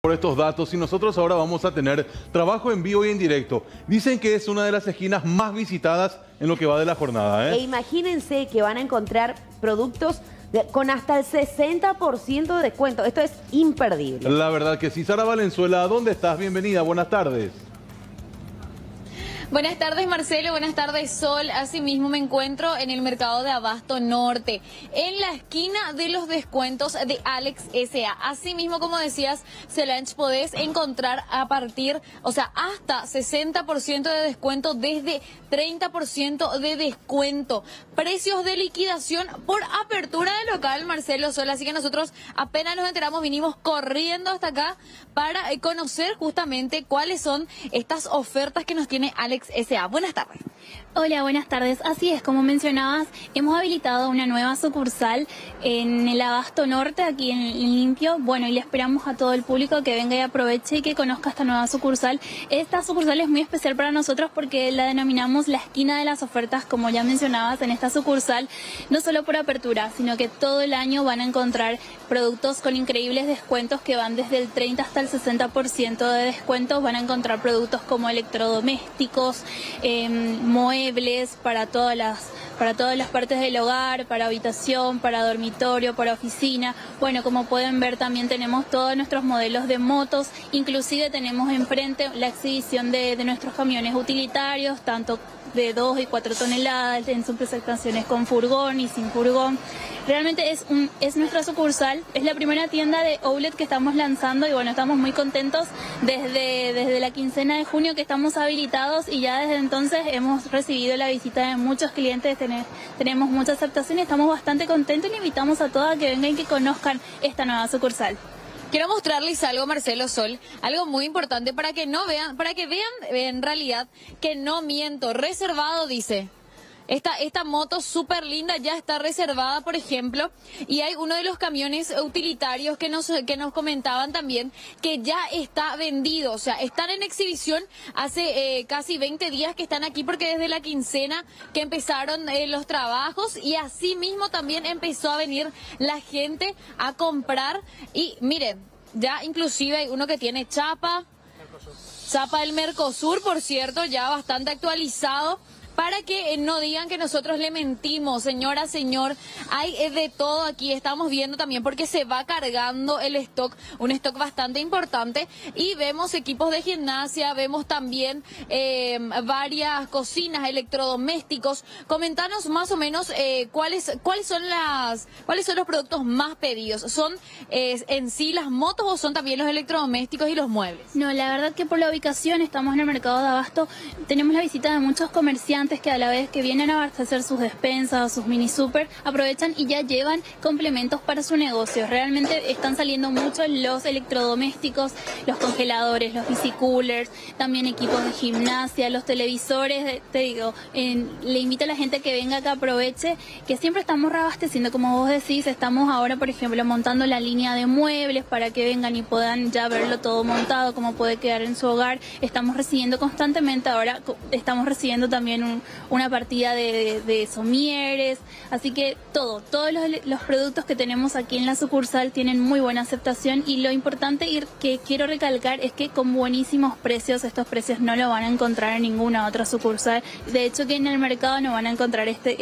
por estos datos y nosotros ahora vamos a tener trabajo en vivo y en directo. Dicen que es una de las esquinas más visitadas en lo que va de la jornada, E imagínense que van a encontrar productos con hasta el 60% de descuento. Esto es imperdible. La verdad que sí. Sara Valenzuela, ¿dónde estás? Bienvenida, buenas tardes. Buenas tardes, Marcelo. Buenas tardes, Sol. Asimismo me encuentro en el mercado de Abasto Norte, en la esquina de los descuentos de Alex S.A. Asimismo, como decías, Solange, podés encontrar a partir, hasta 60% de descuento, desde 30% de descuento. Precios de liquidación por apertura de local, Marcelo, Sol. Así que nosotros apenas nos enteramos, vinimos corriendo hasta acá para conocer justamente cuáles son estas ofertas que nos tiene Alex S.A. Buenas tardes. Hola, buenas tardes. Así es, como mencionabas, hemos habilitado una nueva sucursal en el Abasto Norte, aquí en Limpio. Bueno, y le esperamos a todo el público que venga y aproveche y que conozca esta nueva sucursal. Esta sucursal es muy especial para nosotros porque la denominamos la esquina de las ofertas, como ya mencionabas. En esta sucursal, no solo por apertura, sino que todo el año van a encontrar productos con increíbles descuentos que van desde el 30 hasta el 60% de descuentos. Van a encontrar productos como electrodomésticos, muebles para todas las partes del hogar, para habitación, para dormitorio, para oficina. Bueno, como pueden ver, también tenemos todos nuestros modelos de motos, inclusive tenemos enfrente la exhibición de nuestros camiones utilitarios, tanto de 2 y 4 toneladas, en sus presentaciones con furgón y sin furgón. Realmente es nuestra sucursal, es la primera tienda de outlet que estamos lanzando y bueno, estamos muy contentos desde la quincena de junio que estamos habilitados y ya desde entonces hemos recibido la visita de muchos clientes, tenemos mucha aceptación y estamos bastante contentos y le invitamos a todos a que vengan y que conozcan esta nueva sucursal. Quiero mostrarles algo, Marcelo, Sol, algo muy importante para que vean en realidad que no miento. Reservado, dice. Esta moto súper linda ya está reservada, por ejemplo, y hay uno de los camiones utilitarios que nos comentaban también que ya está vendido, están en exhibición hace casi 20 días que están aquí porque desde la quincena que empezaron los trabajos y así mismo también empezó a venir la gente a comprar y miren, ya inclusive hay uno que tiene chapa del Mercosur, por cierto, ya bastante actualizado. Para que no digan que nosotros le mentimos, señora, señor, hay de todo aquí, estamos viendo también porque se va cargando el stock, un stock bastante importante y vemos equipos de gimnasia, vemos también varias cocinas, electrodomésticos. Comentanos más o menos cuáles son los productos más pedidos. ¿Son en sí las motos o son también los electrodomésticos y los muebles? No, la verdad que por la ubicación estamos en el mercado de Abasto, tenemos la visita de muchos comerciantes que a la vez que vienen a abastecer sus despensas, sus mini super, aprovechan y ya llevan complementos para su negocio. Realmente están saliendo mucho los electrodomésticos, los congeladores, los bicicoolers, también equipos de gimnasia, los televisores. Te digo, le invito a la gente que venga acá, aproveche, que siempre estamos reabasteciendo, como vos decís, estamos ahora, por ejemplo, montando la línea de muebles para que vengan y puedan ya verlo todo montado, cómo puede quedar en su hogar. Estamos recibiendo constantemente, ahora estamos recibiendo también una partida de somieres, así que todos los productos que tenemos aquí en la sucursal tienen muy buena aceptación y lo importante y que quiero recalcar es que con buenísimos precios, estos precios no lo van a encontrar en ninguna otra sucursal, de hecho que en el mercado no van a encontrar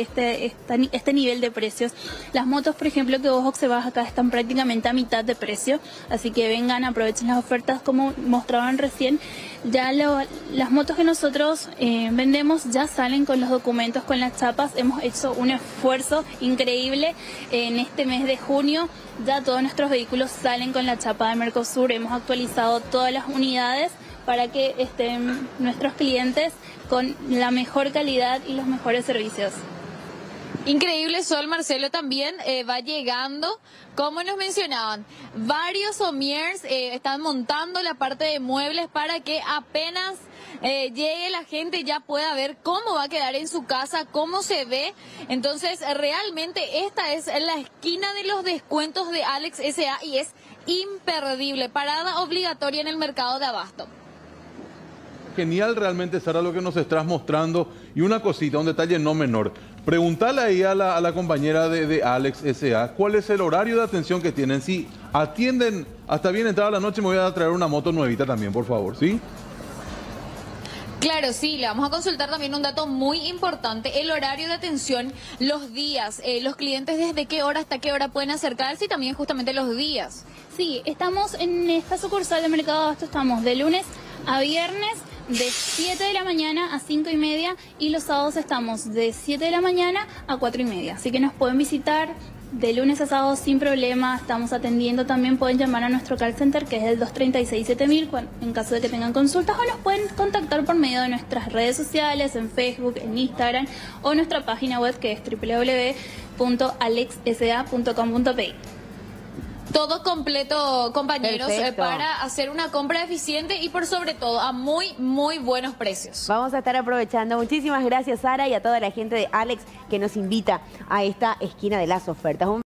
este nivel de precios. Las motos, por ejemplo, que vos observás acá están prácticamente a mitad de precio, así que vengan, aprovechen las ofertas como mostraban recién. Ya las motos que nosotros vendemos ya salen con los documentos, con las chapas. Hemos hecho un esfuerzo increíble en este mes de junio. Ya todos nuestros vehículos salen con la chapa de Mercosur. Hemos actualizado todas las unidades para que estén nuestros clientes con la mejor calidad y los mejores servicios. Increíble, Sol, Marcelo, también va llegando, como nos mencionaban, varios somiers están montando la parte de muebles para que apenas llegue la gente ya pueda ver cómo va a quedar en su casa, cómo se ve. Entonces, realmente esta es la esquina de los descuentos de Alex S.A. y es imperdible, parada obligatoria en el mercado de Abasto. Genial realmente, Sara, lo que nos estás mostrando. Y una cosita, un detalle no menor. Preguntale ahí a la compañera de Alex S.A. cuál es el horario de atención que tienen. Si atienden hasta bien entrada la noche. Me voy a traer una moto nuevita también, por favor, ¿sí? Claro, sí, le vamos a consultar también un dato muy importante, el horario de atención, los días, los clientes desde qué hora hasta qué hora pueden acercarse y también justamente los días. Sí, estamos en esta sucursal de Mercado Abasto, estamos de lunes a viernes de 7 de la mañana a 5:30 y los sábados estamos de 7 de la mañana a 4:30. Así que nos pueden visitar de lunes a sábado sin problema, estamos atendiendo. También pueden llamar a nuestro call center que es el 236-7000 en caso de que tengan consultas, o nos pueden contactar por medio de nuestras redes sociales, en Facebook, en Instagram o nuestra página web que es www.alexsa.com.pi. Todo completo, compañeros, Perfecto. para hacer una compra eficiente y por sobre todo a muy, muy buenos precios. Vamos a estar aprovechando. Muchísimas gracias, Sara, y a toda la gente de Alex que nos invita a esta esquina de las ofertas.